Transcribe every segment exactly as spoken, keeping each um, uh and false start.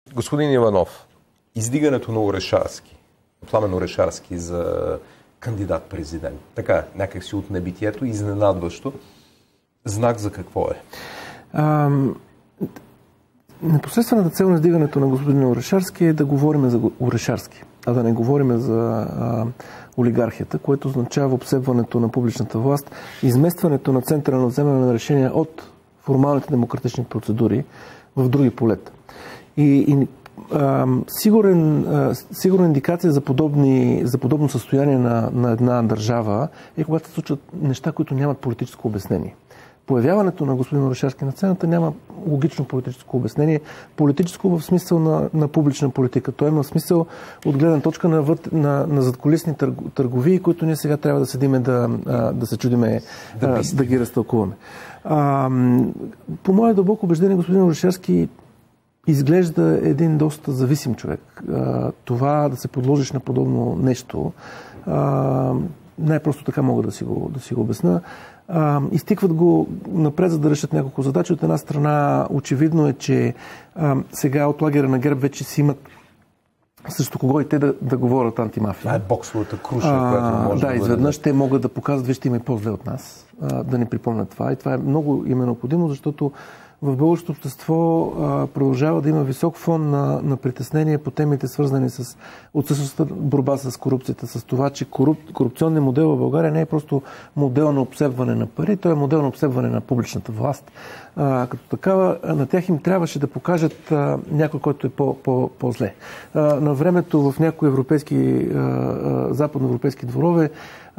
Господин Иванов, издигането на Орешарски, Пламен Орешарски за кандидат-президент, така някак си от небитието, изненадващо, знак за какво е? А, непосредствената цел на издигането на господин Орешарски е да говорим за Орешарски, а да не говорим за а, олигархията, което означава обсебването на публичната власт, изместването на центъра на вземане на решения от формалните демократични процедури в други полета. И, и а, сигурен, а, сигурна индикация за, подобни, за подобно състояние на, на една държава е когато се случват неща, които нямат политическо обяснение. Появяването на господин Орешарски на сцената няма логично политическо обяснение. Политическо в смисъл на, на публична политика. Той има смисъл от гледна точка на, на, на задкулисни търговии, които ние сега трябва да седиме да, да се чудиме, да, да ги разтълкуваме. А, по мое дълбоко убеждение, господин Орешарски изглежда един доста зависим човек. А, това да се подложиш на подобно нещо, а, най-просто така мога да си го, да си го обясна. А, изтикват го напред, за да решат няколко задачи. От една страна, очевидно е, че а, сега от лагера на ГЕРБ вече си имат срещу кого и те да, да говорят антимафия. Това е боксовата круша, а, която може да, да изведнъж бъде... те могат да показват, вижте, има и по-зле от нас, а, да ни припомнят това. И това е много им е необходимо, защото в българското общество а, продължава да има висок фон на, на притеснение по темите, свързани с отсъстващата борба с корупцията, с това, че коруп, корупционният модел в България не е просто модел на обсебване на пари, той е модел на обсебване на публичната власт. А, като такава, на тях им трябваше да покажат а, някой, който е по, по, по-зле. А, на времето в някои европейски, а, а, западноевропейски дворове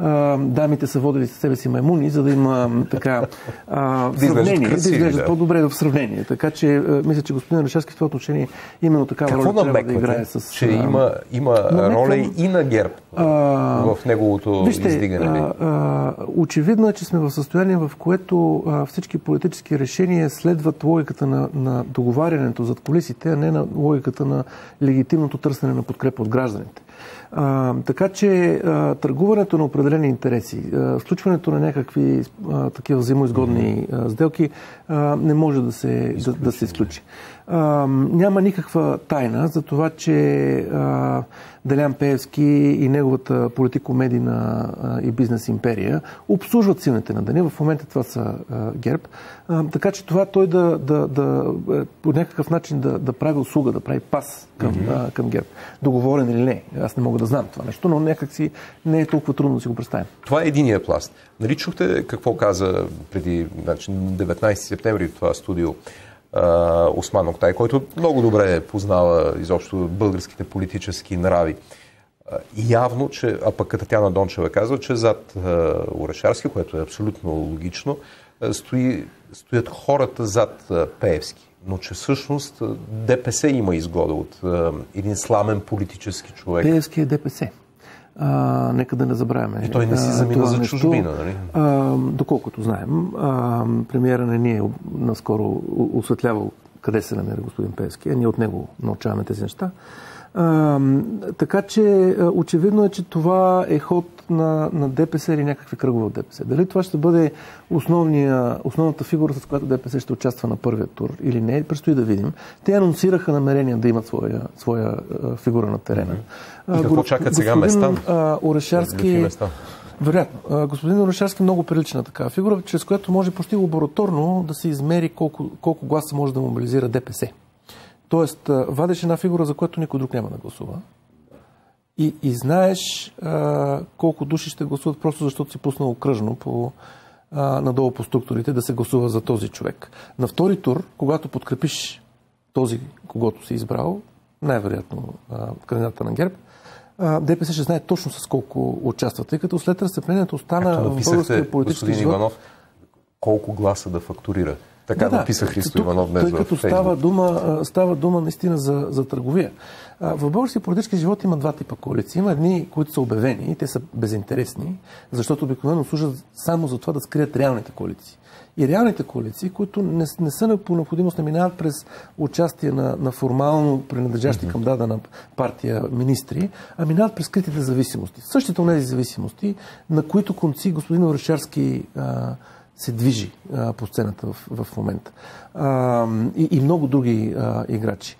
дамите са водили със себе си маймуни, за да има така а, сравнение, да изглеждат да. по-добре в сравнение. Така че а, мисля, че господин Орешарски в това отношение именно такава роля трябва да играе с... Че има, има роля и на ГЕРБ а, в неговото вижте, издигане. А, а, очевидно е, че сме в състояние, в което а, всички политически решения следват логиката на, на договарянето зад кулисите, а не на логиката на легитимното търсене на подкрепа от гражданите. А, така че а, търгуването на определени интереси, а, включването на някакви а, такива взаимоизгодни а, сделки а, не може да се, да, да се изключи. А, няма никаква тайна за това, че а, Делян Пеевски и неговата политико-медийна а, и бизнес империя обслужват силните на деня. В момента това са а, ГЕРБ. А, така че това той да, да, да по някакъв начин да, да прави услуга, да прави пас към, mm-hmm. а, към ГЕРБ. Договорен или не. Аз не мога да знам това нещо, но някак си не е толкова трудно да си го представим. Това е единия пласт. Нали чухте какво каза преди значи, деветнайсети септември в това студио Uh, Осман Октай, който много добре познава изобщо българските политически нрави. Uh, явно, че, а пък Татяна Дончева казва, че зад uh, Орешарски, което е абсолютно логично, uh, стои, стоят хората зад uh, Пеевски. Но че всъщност uh, ДПС има изгода от uh, един сламен политически човек. Пеевски е ДПС. А, нека да не забравяме. И той не си замина за чужбина, нали? А, доколкото знаем, а, премиера не ни е наскоро осветлявал къде се намира господин Пеевски, а ние от него научаваме тези неща. А, така че очевидно е, че това е ход на, на ДПС или някакви кръгове от ДПС. Дали това ще бъде основния, основната фигура, с която ДПС ще участва на първия тур или не, предстои да видим. Те анонсираха намерения да имат своя, своя фигура на терена. И какво чакат сега Местан? Местан? Орешарски... Вероятно. Господин Орешарски много прилича на такава фигура, чрез която може почти лабораторно да се измери колко, колко гласа може да мобилизира ДПС. Тоест, вадеш една фигура, за която никой друг няма да гласува. И, и знаеш а, колко души ще гласуват, просто защото си пуснал окръжно по, а, надолу по структурите да се гласува за този човек. На втори тур, когато подкрепиш този, когото си избрал, най-вероятно кандидата на ГЕРБ, а, ДПС ще знае точно с колко участват, тъй като след разцеплението остана в българския политически живот. Иванов, колко гласа да фактурира. Така да, написа да, Христо Иванов днес тъй като в Фейсбук. става дума, става дума наистина за, за търговия. В българския политически живот има два типа коалиции. Има едни, които са обявени и те са безинтересни, защото обикновено служат само за това да скрият реалните коалиции. И реалните коалиции, които не, не са по необходимост, не минават през участие на, на формално принадлежащи mm-hmm. към дадена партия министри, а минават през скритите зависимости. Същите от тези зависимости, на които конци господин Орешарски а, се движи а, по сцената в, в момента. А, и, и много други а, играчи.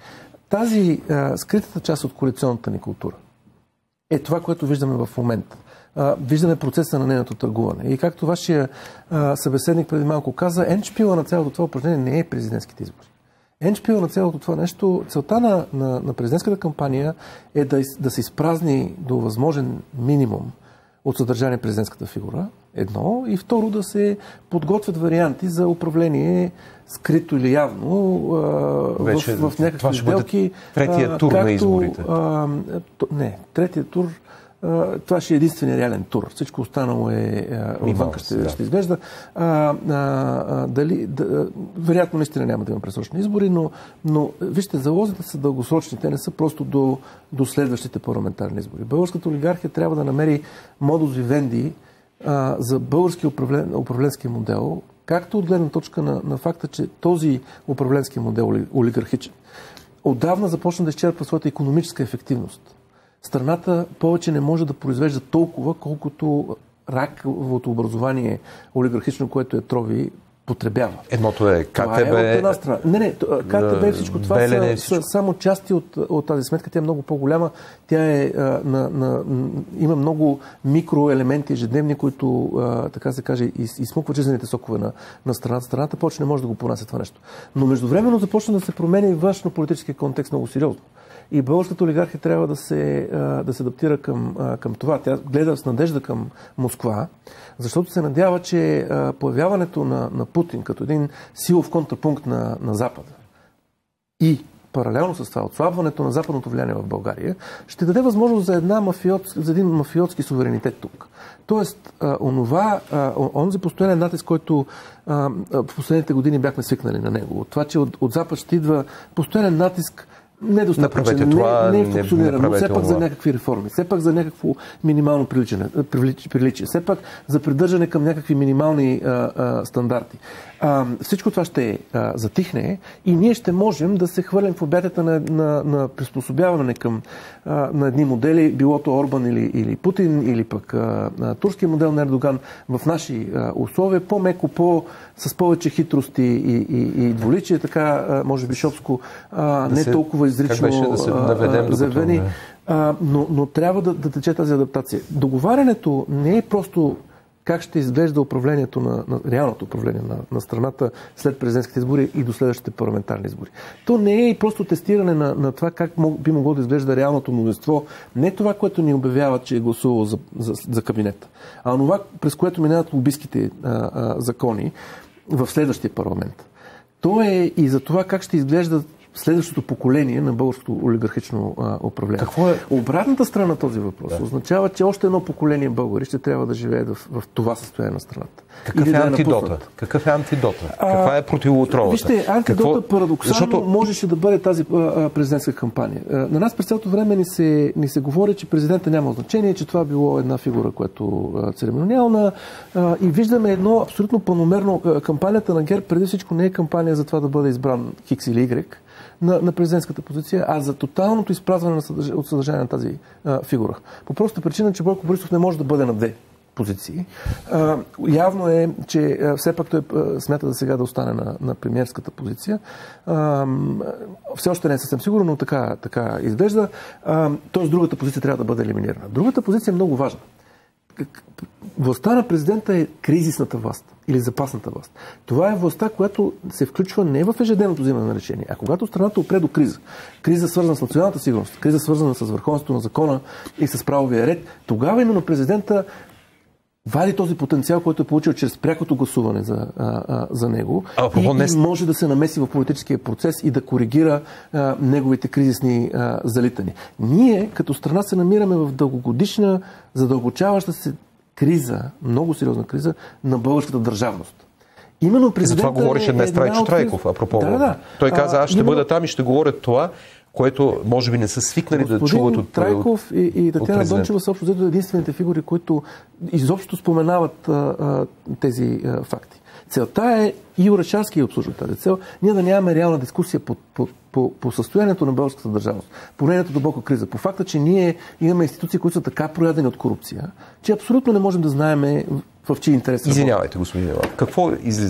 тази а, скритата част от коалиционната ни култура е това, което виждаме в момента. А, виждаме процеса на нейното търгуване. И както вашия а, събеседник преди малко каза, еншпила на цялото това упражнение не е президентските избори. Еншпила на цялото това нещо, целта на, на, на президентската кампания е да, да се изпразни до възможен минимум от съдържание президентската фигура, едно, и второ да се подготвят варианти за управление скрито или явно Вече, в, в някакви сделки. Третия тур както, на изборите. А, не, третия тур, а, това ще е единствения реален тур. Всичко останало е отвънка ще, да. ще изглежда. А, а, а, дали, да, вероятно наистина няма да има пресрочни избори, но, но вижте, залозите са дългосрочни. Те не са просто до, до следващите парламентарни избори. Българската олигархия трябва да намери модус вивенди а, за български управлен, управленски модел, както от гледна точка на, на факта, че този управленски модел, олигархичен, отдавна започна да изчерпва своята икономическа ефективност. Страната повече не може да произвежда толкова, колкото раковото образование олигархично, което е трови, потребява. Едното е КТБ. Това е от една страна. Не, не, КТБ и всичко това Белене, са, всичко. са само части от, от тази сметка. Тя е много по-голяма. Тя е, а, на, на, има много микроелементи ежедневни, които, а, така се каже, из, изсмукват жизнените сокове на, на страната. Страната почне не може да го понася това нещо. Но междувременно започна да се променя и външно-политически контекст много сериозно. И българската олигархия трябва да се, да се адаптира към, към това. Тя гледа с надежда към Москва, защото се надява, че появяването на, на Путин като един силов контрапункт на, на Запада и паралелно с това отслабването на западното влияние в България ще даде възможност за, една мафиот, за един мафиотски суверенитет тук. Тоест, а, онова, а, онзи постоянен натиск, който а, в последните години бяхме свикнали на него, от това, че от, от Запад ще идва постоянен натиск, недостатъчен, не, не, не функционира, но все пак за някакви реформи, все пак за някакво минимално приличие, все пак за придържане към някакви минимални а, а, стандарти. А, всичко това ще а, затихне и ние ще можем да се хвърлим в обятията на, на, на приспособяване към а, на едни модели, билото Орбан или, или Путин, или пък а, а, турски модел на Ердоган в наши а, условия, по-меко, по, с повече хитрости и, и, и дволичие, така, а, може би шопско, а, да не се, толкова изрично да заявени, но, но трябва да, да тече тази адаптация. Договарянето не е просто как ще изглежда управлението на, на реалното управление на, на страната след президентските избори и до следващите парламентарни избори. То не е и просто тестиране на, на това как мог, би могло да изглежда реалното мнозинство. Не това, което ни обявява, че е гласувало за, за, за кабинета, а това, през което минават лобистските а, а, закони в следващия парламент. То е и за това как ще изглежда следващото поколение на българското олигархично а, управление. Какво е? Обратната страна на този въпрос да. означава, че още едно поколение българи ще трябва да живеят в, в това състояние на страната. Какъв е антидота? Какъв е антидота? Каква е противоотровата? Вижте, антидота Какво... парадоксално Защото... можеше да бъде тази а, президентска кампания. А, на нас през цялото време ни се, ни се говори, че президента няма значение, че това било една фигура, която е церемониална а, и виждаме едно абсолютно планомерно. А, кампанията на ГЕРБ преди всичко не е кампания за това да бъде избран Хикс или Y на, на президентската позиция, а за тоталното изпразване на съдърж... от съдържание на тази а, фигура. По простата причина, че Бойко Борисов не може да бъде на две позиции. А, явно е, че а, все пак той а, смята да сега да остане на, на премиерската позиция. А, все още не е съвсем сигурно, но така, така изглежда. Тоест другата позиция трябва да бъде елиминирана. Другата позиция е много важна. Властта на президента е кризисната власт или запасната власт. Това е властта, която се включва не в ежедневното взимане на решение, а когато страната опре до криза. Криза свързана с националната сигурност, криза свързана с върховенството на закона и с правовия ред. Тогава именно президента вади този потенциал, който е получил чрез прякото гласуване за, а, а, за него а, и, не... и може да се намеси в политическия процес и да коригира а, неговите кризисни а, залитания. Ние като страна се намираме в дългогодишна, задълбочаваща се криза, много сериозна криза на българската държавност. Именно президента за това говореше днес Трайчо Трайков, апропо. Да, да. Той каза, аз ще именно... бъда там и ще говоря това, което може би не са свикнали да чуват от Трайков и, и Татяна Дончева са общо взето единствените фигури, които изобщо споменават а, а, тези а, факти. Целта е и Орешарски е обслужва тази цел, ние да нямаме реална дискусия по, по, по, по състоянието на българската държавност, по нейната дълбока криза, по факта, че ние имаме институции, които са така проядени от корупция, че абсолютно не можем да знаем в, в чий интерес. Извинявайте, господин Иванов, какво излиза?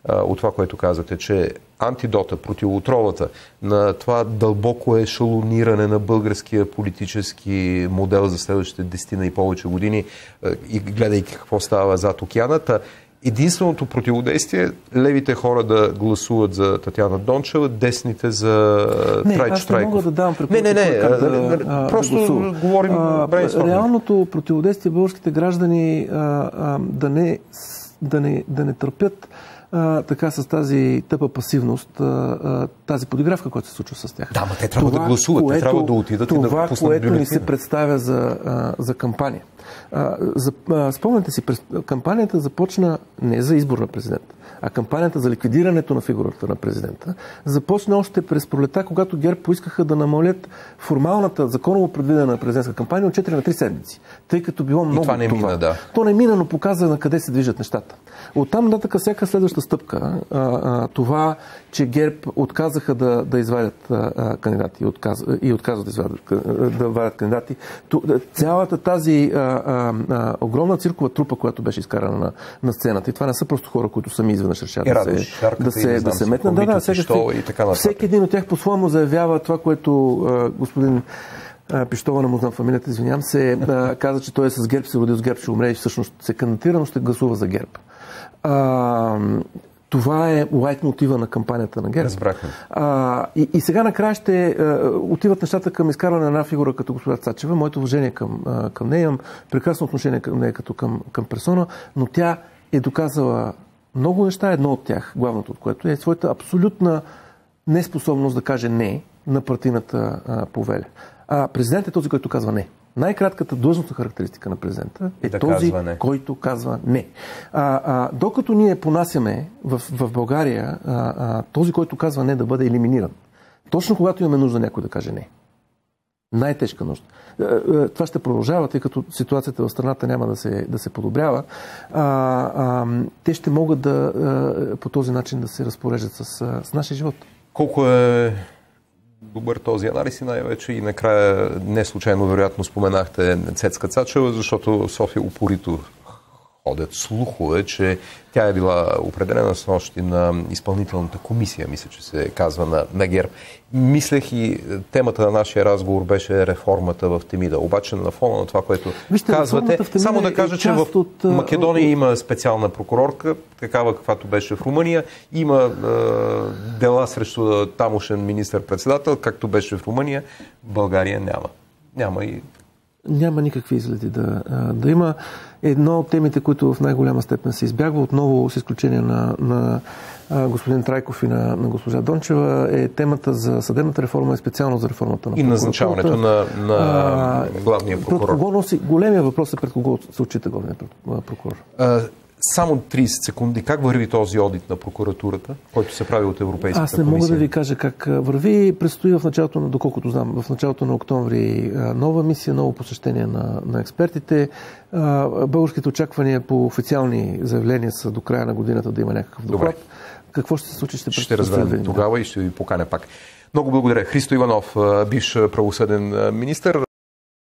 от това, което казвате, че антидота, противоотровата на това дълбоко ешелониране на българския политически модел за следващите десетина и повече години и гледайки какво става зад океаната, единственото противодействие е левите хора да гласуват за Татяна Дончева, десните за не, Трайчо Трайков. Не, аз не мога да давам Не, не, не, да, да, просто да говорим брейнсторминг. Реалното противодействие българските граждани а, а, да, не, да, не, да не търпят а, така с тази тъпа пасивност, а, а, тази подигравка, която се случва с тях. Да, ма те трябва това, да гласуват, което, те трябва да отидат това, и да пуснат което бюлетина. ни се представя за, а, за кампания. А, за, а, спомняте си, кампанията започна не за избор на президента, а кампанията за ликвидирането на фигурата на президента започна още през пролета, когато ГЕРБ поискаха да намалят формалната, законово предвидена президентска кампания от четири на три седмици, тъй като било много и това не това. мина, да. То не мина, но показва на къде се движат нещата. Оттам нататък всяка следваща стъпка, а, а, това, че ГЕРБ отказаха да, да извадят а, кандидати и, отказ, и отказват да извадят да вадят кандидати, то, цялата тази а, а, а, огромна циркова трупа, която беше изкарана на, на сцената, и това не са просто хора, които сами изведнъж решат да се, да се, да се метнат. Да, да, всеки, всеки един от тях по-своему заявява това, което а, господин Пищова, не му знам фамилията, извинявам се, а, каза, че той е с ГЕРБ, се родил с ГЕРБ, ще умре и всъщност се кандидатира, но ще гласува за ГЕРБ. А, това е лайт мотива на кампанията на ГЕРБ. Разбрахме. А, и, и сега накрая ще а, отиват нещата към изкарване на една фигура като госпожа Цачева. Моето уважение към, а, към нея, имам прекрасно отношение към нея като към, към персона, но тя е доказала много неща. Едно от тях, главното от което е своята абсолютна неспособност да каже не на партийната а, повеля. А президент е този, който казва не. Най-кратката длъжностна характеристика на президента е да този, казва който казва не. А, а, докато ние понасяме в, в България а, а, този, който казва не, да бъде елиминиран. Точно когато имаме нужда някой да каже не. Най-тежка нужда. Това ще продължава, тъй като ситуацията в страната няма да се, да се подобрява. А, а, те ще могат да а, по този начин да се разпореждат с, с нашия живот. Колко е добър този анализ и най-вече и накрая не случайно вероятно споменахте Цецка Цачева, защото в София упорито ходят слухове, че тя е била определена с нощи на изпълнителната комисия, мисля, че се казва на, на ГЕРБ. Мислех и темата на нашия разговор беше реформата в Темида. Обаче на фона на това, което Вижте, казвате, само да кажа, е че в от, Македония от... има специална прокурорка, такава каквато беше в Румъния. Има е, дела срещу тамошен министър-председател, както беше в Румъния. В България няма. Няма и Няма никакви изгледи да, да има. Едно от темите, които в най-голяма степен се избягва, отново с изключение на, на господин Трайков и на, на госпожа Дончева, е темата за съдебната реформа и специално за реформата на и назначаването на, на а, главния прокурор. Пред кого носи, големия въпрос е пред кого се отчита главният прокурор. А, Само трийсет секунди. Как върви този одит на прокуратурата, който се прави от Европейската комисия? Аз не мога да ви кажа как върви. Предстои в началото, на, доколкото знам, в началото на октомври нова мисия, ново посещение на, на експертите. Българските очаквания по официални заявления са до края на годината да има някакъв доклад. Добре. Какво ще се случи? Ще, ще разберем тогава и ще ви поканя пак. Много благодаря. Христо Иванов, бивш правосъден министър.